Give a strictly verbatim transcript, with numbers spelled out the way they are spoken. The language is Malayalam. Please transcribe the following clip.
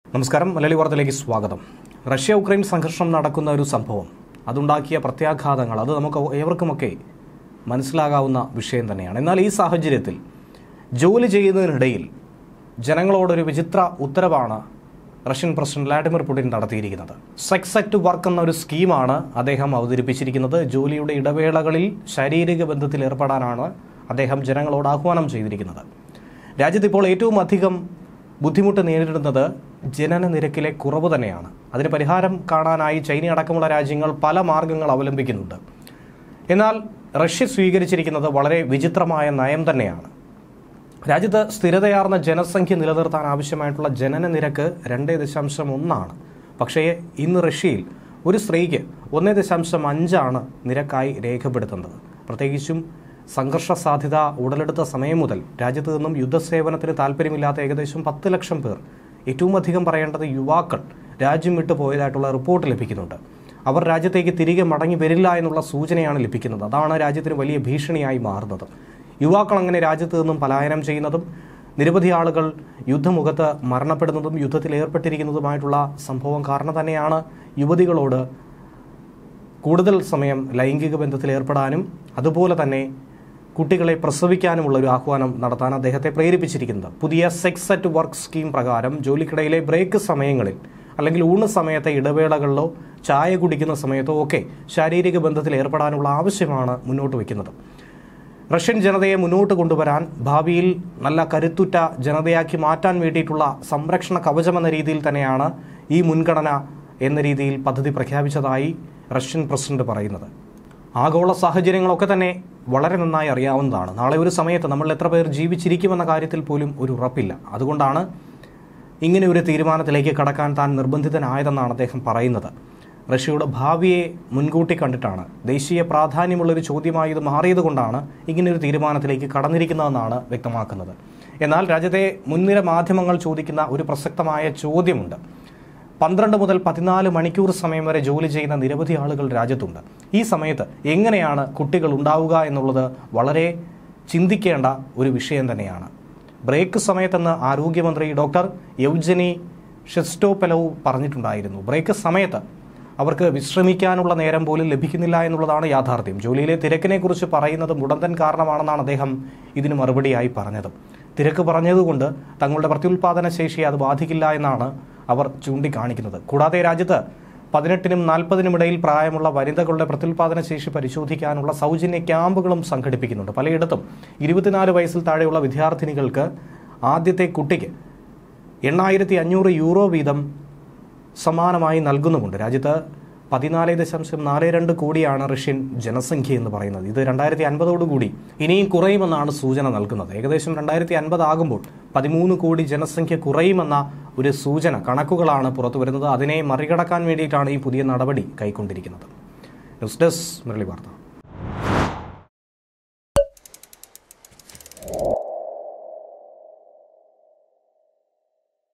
നമസ്കാരം, മലയാളി വാർത്തയിലേക്ക് സ്വാഗതം. റഷ്യ ഉക്രൈൻ സംഘർഷം നടക്കുന്ന ഒരു സംഭവം, അതുണ്ടാക്കിയ പ്രത്യാഘാതങ്ങൾ, അത് നമുക്ക് ഏവർക്കുമൊക്കെ മനസ്സിലാകാവുന്ന വിഷയം തന്നെയാണ്. എന്നാൽ ഈ സാഹചര്യത്തിൽ ജോലി ചെയ്യുന്നതിനിടയിൽ ജനങ്ങളോടൊരു വിചിത്ര ഉത്തരവാണ് റഷ്യൻ പ്രസിഡന്റ് വ്ളാഡിമിർ പുടിൻ നടത്തിയിരിക്കുന്നത്. സെക്സ് അറ്റ് വർക്ക് എന്ന ഒരു സ്കീമാണ് അദ്ദേഹം അവതരിപ്പിച്ചിരിക്കുന്നത്. ജോലിയുടെ ഇടവേളകളിൽ ശാരീരിക ബന്ധത്തിൽ ഏർപ്പെടാനാണ് അദ്ദേഹം ജനങ്ങളോട് ആഹ്വാനം ചെയ്തിരിക്കുന്നത്. രാജ്യത്ത് ഇപ്പോൾ ഏറ്റവും അധികം ബുദ്ധിമുട്ട് നേരിടുന്നത് ജനന നിരക്കിലെ കുറവ് തന്നെയാണ്. അതിന് പരിഹാരം കാണാനായി ചൈന അടക്കമുള്ള രാജ്യങ്ങൾ പല മാർഗങ്ങൾ അവലംബിക്കുന്നുണ്ട്. എന്നാൽ റഷ്യ സ്വീകരിച്ചിരിക്കുന്നത് വളരെ വിചിത്രമായ നയം തന്നെയാണ്. രാജ്യത്ത് സ്ഥിരതയാർന്ന ജനസംഖ്യ നിലനിർത്താൻ ആവശ്യമായിട്ടുള്ള ജനന നിരക്ക് രണ്ട് ദശാംശം ഒന്നാണ്. പക്ഷേ ഇന്ന് റഷ്യയിൽ ഒരു സ്ത്രീക്ക് ഒന്ന് ദശാംശം അഞ്ചാണ് നിരക്കായി രേഖപ്പെടുത്തുന്നത്. പ്രത്യേകിച്ചും സംഘർഷ സാധ്യത ഉടലെടുത്ത സമയം മുതൽ രാജ്യത്ത് നിന്നും യുദ്ധസേവനത്തിന് താല്പര്യമില്ലാത്ത ഏകദേശം പത്ത് ലക്ഷം പേർ, ഏറ്റവും അധികം പറയേണ്ടത് യുവാക്കൾ, രാജ്യം വിട്ടു പോയതായിട്ടുള്ള റിപ്പോർട്ട് ലഭിക്കുന്നുണ്ട്. അവർ രാജ്യത്തേക്ക് തിരികെ മടങ്ങി വരില്ല എന്നുള്ള സൂചനയാണ് ലഭിക്കുന്നത്. അതാണ് രാജ്യത്തിന് വലിയ ഭീഷണിയായി മാറുന്നത്. യുവാക്കൾ അങ്ങനെ രാജ്യത്ത് നിന്നും പലായനം ചെയ്യുന്നതും നിരവധി ആളുകൾ യുദ്ധമുഖത്ത് മരണപ്പെടുന്നതും യുദ്ധത്തിൽ ഏർപ്പെട്ടിരിക്കുന്നതുമായിട്ടുള്ള സംഭവം കാരണം തന്നെയാണ് യുവതികളോട് കൂടുതൽ സമയം ലൈംഗിക ബന്ധത്തിൽ ഏർപ്പെടാനും അതുപോലെ തന്നെ കുട്ടികളെ പ്രസവിക്കാനുമുള്ള ഒരു ആഹ്വാനം നടത്താൻ അദ്ദേഹത്തെ പ്രേരിപ്പിച്ചിരിക്കുന്നത്. പുതിയ സെക്സ് അറ്റ് വർക്ക് സ്കീം പ്രകാരം ജോലിക്കിടയിലെ ബ്രേക്ക് സമയങ്ങളിൽ അല്ലെങ്കിൽ ഊണ് സമയത്തെ ഇടവേളകളിലോ ചായ കുടിക്കുന്ന സമയത്തോ ഒക്കെ ശാരീരിക ബന്ധത്തിൽ ഏർപ്പെടാനുള്ള ആവശ്യമാണ് മുന്നോട്ട് വയ്ക്കുന്നത്. റഷ്യൻ ജനതയെ മുന്നോട്ട് കൊണ്ടുവരാൻ, ഭാവിയിൽ നല്ല കരുത്തുറ്റ ജനതയാക്കി മാറ്റാൻ വേണ്ടിയിട്ടുള്ള സംരക്ഷണ കവചമെന്ന രീതിയിൽ തന്നെയാണ് ഈ മുൻഗണന എന്ന രീതിയിൽ പദ്ധതി പ്രഖ്യാപിച്ചതായി റഷ്യൻ പ്രസിഡന്റ് പറയുന്നത്. ആഗോള സാഹചര്യങ്ങളൊക്കെ തന്നെ വളരെ നന്നായി അറിയാവുന്നതാണ്. നാളെ ഒരു സമയത്ത് നമ്മൾ എത്ര പേർ ജീവിച്ചിരിക്കുമെന്ന കാര്യത്തിൽ പോലും ഒരു ഉറപ്പില്ല. അതുകൊണ്ടാണ് ഇങ്ങനെ ഒരു തീരുമാനത്തിലേക്ക് കടക്കാൻ താൻ നിർബന്ധിതനായതെന്നാണ് അദ്ദേഹം പറയുന്നത്. റഷ്യയുടെ ഭാവിയെ മുൻകൂട്ടി കണ്ടിട്ടാണ്, ദേശീയ പ്രാധാന്യമുള്ളൊരു ചോദ്യമായി ഇത് മാറിയതുകൊണ്ടാണ് ഇങ്ങനെയൊരു തീരുമാനത്തിലേക്ക് കടന്നിരിക്കുന്നതെന്നാണ് വ്യക്തമാക്കുന്നത്. എന്നാൽ രാജ്യത്തെ മുൻനിര മാധ്യമങ്ങൾ ചോദിക്കുന്ന ഒരു പ്രസക്തമായ ചോദ്യമുണ്ട്. പന്ത്രണ്ട് മുതൽ പതിനാല് മണിക്കൂർ സമയം വരെ ജോലി ചെയ്യുന്ന നിരവധി ആളുകൾ രാജ്യത്തുണ്ട്. ഈ സമയത്ത് എങ്ങനെയാണ് കുട്ടികൾ ഉണ്ടാവുക എന്നുള്ളത് വളരെ ചിന്തിക്കേണ്ട ഒരു വിഷയം തന്നെയാണ്. ബ്രേക്ക് സമയത്തെന്ന് ആരോഗ്യമന്ത്രി ഡോക്ടർ യെവ്ജനി ഷെസ്റ്റോപെലോവ് പറഞ്ഞിട്ടുണ്ടായിരുന്നു. ബ്രേക്ക് സമയത്ത് അവർക്ക് വിശ്രമിക്കാനുള്ള നേരം പോലും ലഭിക്കുന്നില്ല എന്നുള്ളതാണ് യാഥാർത്ഥ്യം. ജോലിയിലെ തിരക്കിനെക്കുറിച്ച് പറയുന്നത് മുടന്തൻ കാരണമാണെന്നാണ് അദ്ദേഹം ഇതിന് മറുപടിയായി പറഞ്ഞത്. തിരക്ക് പറഞ്ഞതുകൊണ്ട് തങ്ങളുടെ പ്രത്യുൽപാദന ശേഷിയെ അത് ബാധിക്കില്ല എന്നാണ് അവർ ചൂണ്ടിക്കാണിക്കുന്നത്. കൂടാതെ രാജ്യത്ത് പതിനെട്ടിനും നാൽപ്പതിനും ഇടയിൽ പ്രായമുള്ള വനിതകളുടെ പ്രത്യുൽപാദന ശേഷി പരിശോധിക്കാനുള്ള സൗജന്യ ക്യാമ്പുകളും സംഘടിപ്പിക്കുന്നുണ്ട്. പലയിടത്തും ഇരുപത്തിനാല് വയസ്സിൽ താഴെയുള്ള വിദ്യാർത്ഥിനികൾക്ക് ആദ്യത്തെ കുട്ടിക്ക് എണ്ണായിരത്തി അഞ്ഞൂറ് യൂറോ വീതം സമാനമായി നൽകുന്നുമുണ്ട്. രാജ്യത്ത് പതിനാല് ദശാംശം നാല് രണ്ട് കോടിയാണ് റഷ്യൻ ജനസംഖ്യ എന്ന് പറയുന്നത്. ഇത് രണ്ടായിരത്തി അൻപതോടുകൂടി ഇനിയും കുറയുമെന്നാണ് സൂചന നൽകുന്നത്. ഏകദേശം രണ്ടായിരത്തി അൻപത് ആകുമ്പോൾ പതിമൂന്ന് കോടി ജനസംഖ്യ കുറയുമെന്ന ഒരു സൂചന, കണക്കുകളാണ് പുറത്തു വരുന്നത്. അതിനെ മറികടക്കാൻ വേണ്ടിയിട്ടാണ് ഈ പുതിയ നടപടി കൈക്കൊണ്ടിരിക്കുന്നത്. ന്യൂസ് ഡെസ്ക് മലയാളി വാർത്ത.